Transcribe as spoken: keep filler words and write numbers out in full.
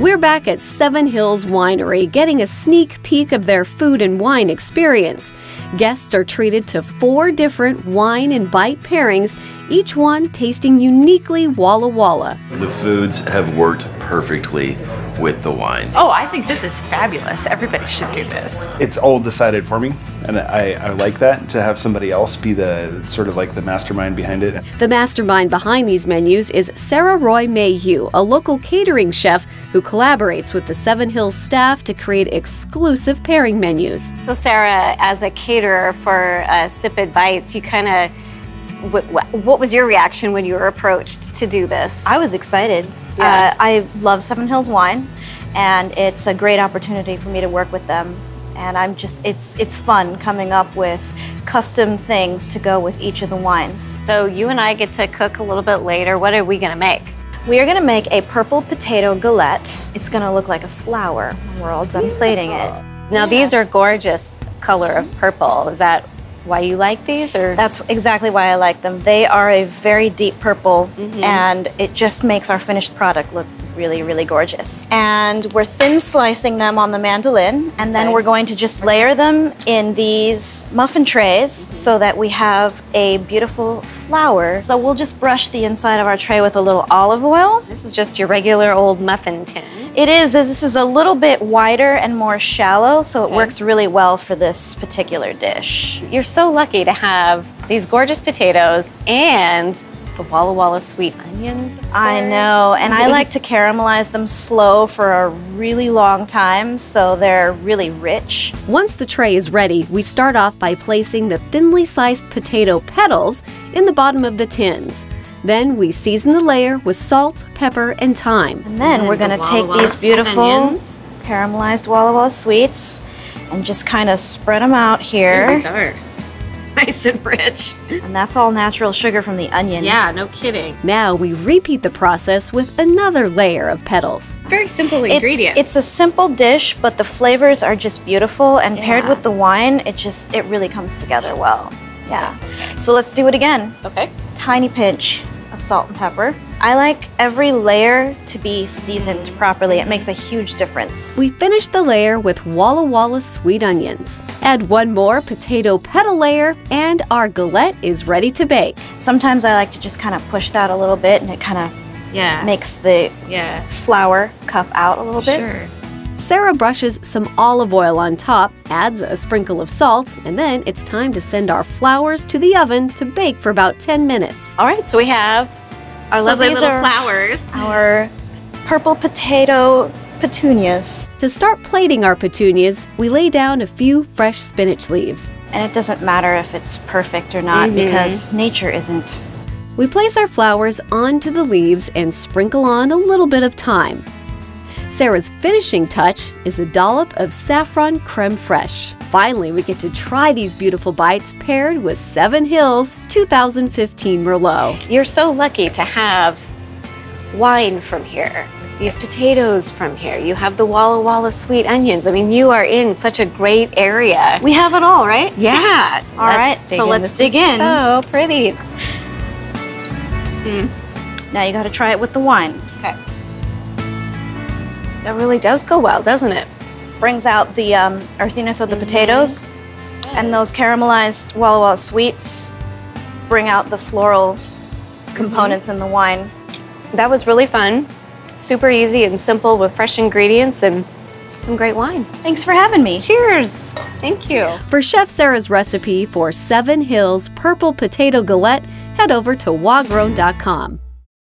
We're back at Seven Hills Winery, getting a sneak peek of their food and wine experience. Guests are treated to four different wine and bite pairings, each one tasting uniquely Walla Walla. The foods have worked perfectly with the wine. Oh, I think this is fabulous. Everybody should do this. It's all decided for me, and I, I like that, to have somebody else be the sort of like the mastermind behind it. The mastermind behind these menus is Sarah Roy Mayhew, a local catering chef who collaborates with the Seven Hills staff to create exclusive pairing menus. So Sarah, as a caterer for uh, Sipid Bites, you kind of, what, what was your reaction when you were approached to do this? I was excited. Yeah. Uh, I love Seven Hills Wine, and it's a great opportunity for me to work with them. And I'm just, it's, it's fun coming up with custom things to go with each of the wines. So you and I get to cook a little bit later. What are we gonna make? We are gonna make a purple potato galette. It's gonna look like a flower when we're all done plating it. Now these are gorgeous color of purple. Is that why you like these, or? That's exactly why I like them. They are a very deep purple, Mm-hmm. and it just makes our finished product look really, really gorgeous. And we're thin slicing them on the mandolin, and then Okay. we're going to just layer them in these muffin trays so that we have a beautiful flower. So we'll just brush the inside of our tray with a little olive oil. This is just your regular old muffin tin. It is, this is a little bit wider and more shallow, so it Okay. works really well for this particular dish. You're so lucky to have these gorgeous potatoes and the Walla Walla sweet onions. of I course. know, and I like to caramelize them slow for a really long time so they're really rich. Once the tray is ready, we start off by placing the thinly sliced potato petals in the bottom of the tins. Then we season the layer with salt, pepper, and thyme. And then And we're the gonna Walla take Walla these sweet beautiful onions. caramelized Walla Walla sweets and just kind of spread them out here. These are nice and rich. And that's all natural sugar from the onion. Yeah, no kidding. Now we repeat the process with another layer of petals. Very simple It's, ingredient. it's a simple dish, but the flavors are just beautiful, and paired Yeah. with the wine, it just, it really comes together well. Yeah. So let's do it again. Okay. Tiny pinch of salt and pepper. I like every layer to be seasoned properly. It makes a huge difference. We finish the layer with Walla Walla sweet onions. Add one more potato petal layer and our galette is ready to bake. Sometimes I like to just kind of push that a little bit, and it kind of Yeah. makes the Yeah. flour cup out a little bit. Sure. Sarah brushes some olive oil on top, adds a sprinkle of salt, and then it's time to send our flowers to the oven to bake for about ten minutes. All right, so we have our So lovely these little are flowers. Our purple potato petunias. To start plating our petunias, we lay down a few fresh spinach leaves. And it doesn't matter if it's perfect or not, Mhm. because nature isn't. We place our flowers onto the leaves and sprinkle on a little bit of thyme. Sarah's finishing touch is a dollop of saffron creme fraiche. Finally, we get to try these beautiful bites paired with Seven Hills two thousand fifteen Merlot. You're so lucky to have wine from here, these potatoes from here. You have the Walla Walla sweet onions. I mean, you are in such a great area. We have it all, right? Yeah. All right, so let's This dig is in. So pretty. Now you gotta try it with the wine. Okay. That really does go well, doesn't it? Brings out the um, earthiness of the Mm-hmm. potatoes, and those caramelized Walla Walla sweets bring out the floral components in the wine. That was really fun. Super easy and simple with fresh ingredients and some great wine. Thanks for having me. Cheers. Thank you. For Chef Sarah's recipe for Seven Hills Purple Potato Galette, head over to wagrown dot com.